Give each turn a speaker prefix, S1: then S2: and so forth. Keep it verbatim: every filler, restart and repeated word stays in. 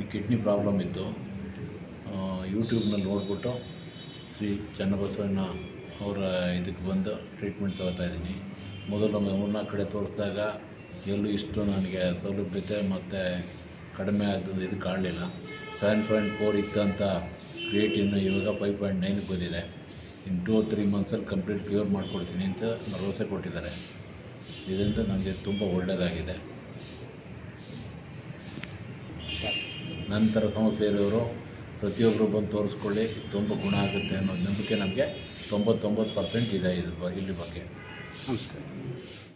S1: Kidney problem ಇತ್ತು. ಯೂಟ್ಯೂಬ್ನಲ್ಲಿ ನೋಡಿಬಿಟ್ಟು ಶ್ರೀ ಚನ್ನಬಸವಣ್ಣ ಅವರ ಇದಕ್ಕೆ ಬಂದು ಟ್ರೀಟ್ಮೆಂಟ್ ತಗೋತಾ ಇದ್ದೀನಿ. ಮೊದಲು ಮೂರ್ನಾಲ್ಕು ಕಡೆ ತೋರಿಸಿದಾಗ ಎಲ್ಲೂ ಇಷ್ಟು ನನಗೆ ಸೌಲಭ್ಯತೆ ಮತ್ತು ಕಡಿಮೆ ಆಗೋದು ಇದು ಕಾಣಲಿಲ್ಲ. ಸೆವೆನ್ ಪಾಯಿಂಟ್ ಫೋರ್ ಇತ್ತಂತ ಕ್ರಿಯೇಟಿನ್ ಇವಾಗ ಫೈವ್ ಪಾಯಿಂಟ್ ನೈನ್ಗೆ ಬಂದಿದೆ. ಇನ್ನು ಟೂ ತ್ರೀ ಮಂತ್ಸಲ್ಲಿ ಕಂಪ್ಲೀಟ್ ಕ್ಯೂರ್ ಮಾಡಿಕೊಡ್ತೀನಿ ಅಂತ ಭರವಸೆ ಕೊಟ್ಟಿದ್ದಾರೆ. ಇದರಿಂದ ನನಗೆ ತುಂಬ ಒಳ್ಳೆಯದಾಗಿದೆ. ನಂತರ ಸಮಸ್ಯೆ ಇರೋರು ಪ್ರತಿಯೊಬ್ಬರು ಬಂದು ತೋರಿಸ್ಕೊಳ್ಳಿ, ತುಂಬ ಗುಣ ಆಗುತ್ತೆ ಅನ್ನೋ ನಂಬಿಕೆ ನಮಗೆ ತೊಂಬತ್ತೊಂಬತ್ತು ಪರ್ಸೆಂಟ್ ಇದೆ ಇದ್ರ ಇಲ್ಲಿ ಬಗ್ಗೆ.
S2: ನಮಸ್ಕಾರ.